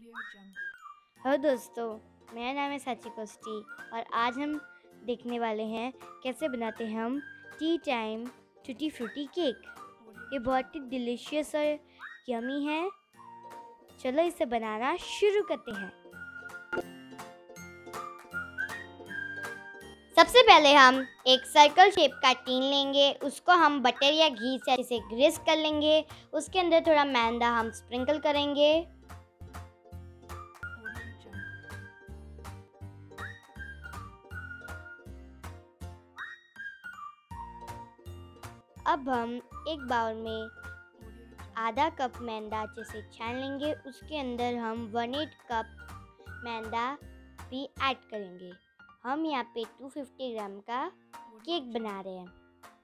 Hello दोस्तों, मेरा नाम है साची कोस्टी और आज हम देखने वाले हैं कैसे बनाते हैं हम tea time tutti frutti cake. ये बहुत ही डिलीशियस और यमी है। चलो इसे बनाना शुरू करते हैं। सबसे पहले हम एक सर्कल शेप का टीन लेंगे, उसको हम बटर या घी से अच्छे से ग्रीस कर लेंगे। उसके अंदर थोड़ा मैदा हम स्प्रिंकल करेंगे। अब हम एक बाउल में आधा कप मैदा अच्छे से छान लेंगे। उसके अंदर हम 1/8 कप मैदा भी ऐड करेंगे। हम यहाँ पे 250 ग्राम का केक बना रहे हैं।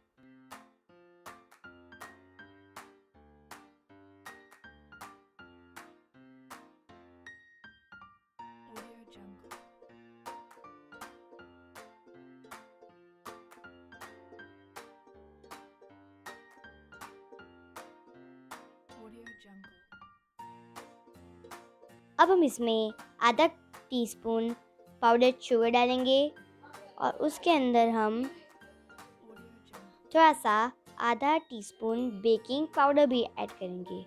अब हम इसमें आधा टीस्पून पाउडर शुगर डालेंगे और उसके अंदर हम थोड़ा सा आधा टीस्पून बेकिंग पाउडर भी ऐड करेंगे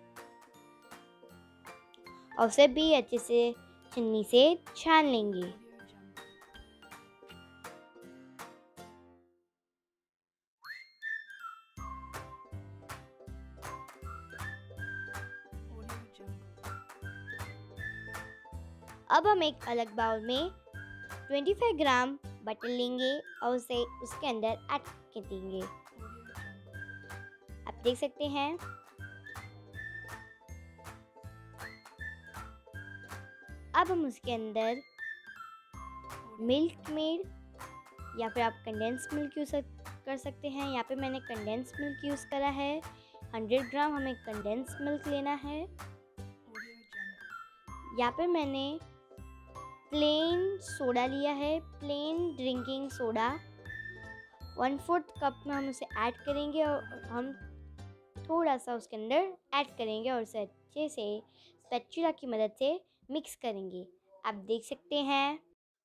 और उसे भी अच्छे से छन्नी से छान लेंगे। अब हम एक अलग बाउल में 25 ग्राम बटर लेंगे और उसे उसके अंदर ऐड कर देंगे। आप देख सकते हैं। अब हम उसके अंदर मिल्क मेड या फिर आप कंडेंस मिल्क यूज़ कर सकते हैं। यहाँ पे मैंने कंडेंस मिल्क यूज़ करा है। 100 ग्राम हमें कंडेंस मिल्क लेना है। यहाँ पे मैंने प्लेन सोडा लिया है, प्लेन ड्रिंकिंग सोडा 1/4 कप में हम उसे ऐड करेंगे और हम थोड़ा सा उसके अंदर ऐड करेंगे और उसे अच्छे से स्पैचुला की मदद से मिक्स करेंगे। आप देख सकते हैं।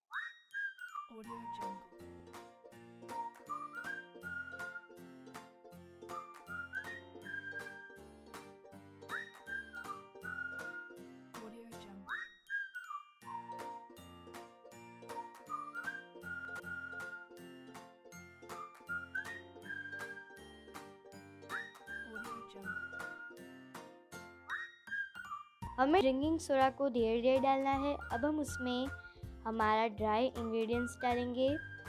हमें ड्रिंकिंग सोडा को धीरे धीरे डालना है। अब हम उसमें हमारा ड्राई इंग्रेडिएंट्स डालेंगे।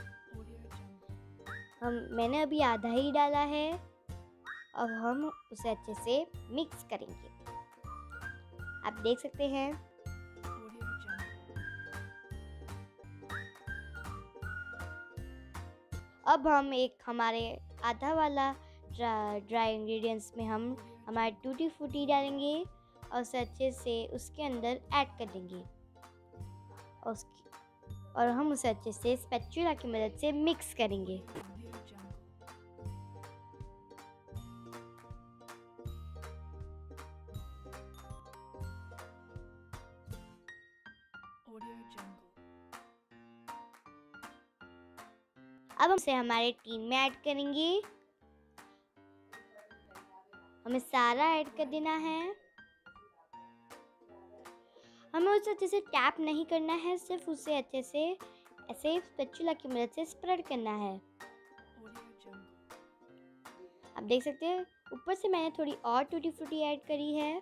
मैंने अभी आधा ही डाला है। अब हम उसे अच्छे से मिक्स करेंगे। आप देख सकते हैं। अब हम एक हमारे आधा वाला ड्राई इंग्रेडिएंट्स में हम हमारे टूटी फ्रूटी डालेंगे और उसे अच्छे से उसके अंदर ऐड कर देंगे और हम उसे अच्छे से स्पैचुला की मदद से मिक्स करेंगे। अब हम इसे हमारे टीन में ऐड करेंगे। हमें सारा ऐड कर देना है। हमें उसे अच्छे से टैप नहीं करना है, सिर्फ उसे अच्छे से ऐसे स्पैचुला की मदद से स्प्रेड करना है। आप देख सकते हैं। ऊपर से मैंने थोड़ी और टूटी फ्रूटी ऐड करी है।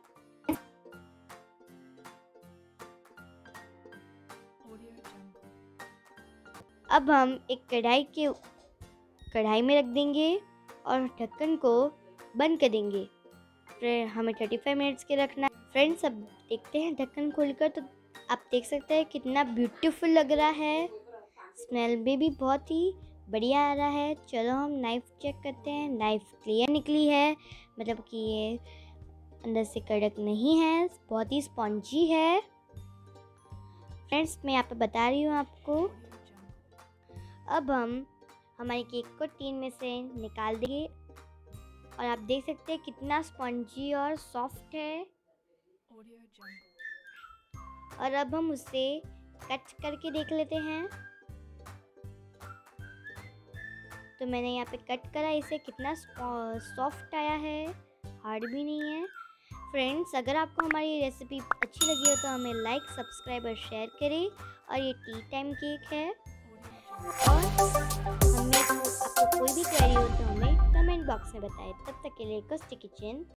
अब हम एक कढ़ाई में रख देंगे और ढक्कन को बंद कर देंगे। फिर हमें 35 मिनट्स के रखना है। फ्रेंड्स, अब देखते हैं ढक्कन खोलकर, तो आप देख सकते हैं कितना ब्यूटीफुल लग रहा है। स्मेल में भी बहुत ही बढ़िया आ रहा है। चलो हम नाइफ़ चेक करते हैं। नाइफ़ क्लियर निकली है, मतलब कि ये अंदर से कड़क नहीं है, बहुत ही स्पॉन्जी है। फ्रेंड्स, मैं यहाँ पे बता रही हूँ आपको। अब हम हमारे केक को टीन में से निकाल देंगे और आप देख सकते हैं कितना स्पॉन्जी और सॉफ्ट है। और अब हम उसे कट करके देख लेते हैं। तो मैंने यहाँ पे कट करा, इसे कितना सॉफ्ट आया है, हार्ड भी नहीं है। फ्रेंड्स, अगर आपको हमारी रेसिपी अच्छी लगी हो तो हमें लाइक, सब्सक्राइब और शेयर करें। और ये टी टाइम केक है। और आपको कोई भी क्वेरी हो तो हमें कमेंट बॉक्स में बताएं। तब तक के लिए कस्टी किचन।